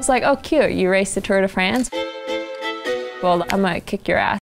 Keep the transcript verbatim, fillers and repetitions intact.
was like, oh cute, you raced the Tour de France? Well, I'm gonna kick your ass.